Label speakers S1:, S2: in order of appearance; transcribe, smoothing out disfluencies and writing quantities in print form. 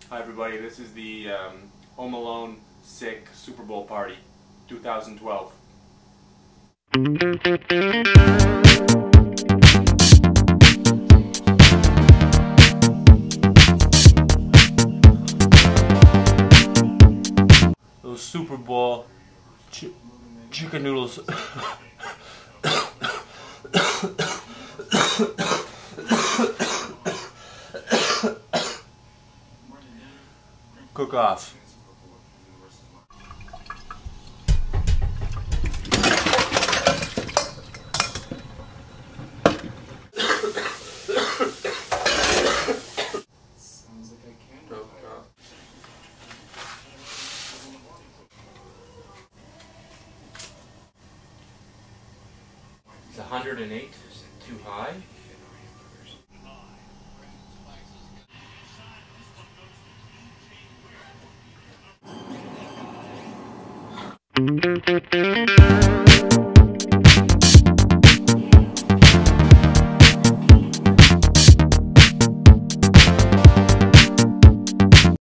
S1: Hi everybody, this is the Home Alone Sick Super Bowl Party 2012. Those Super Bowl chicken noodles. Cook off.
S2: Sounds like I can.
S1: It's 108, too high.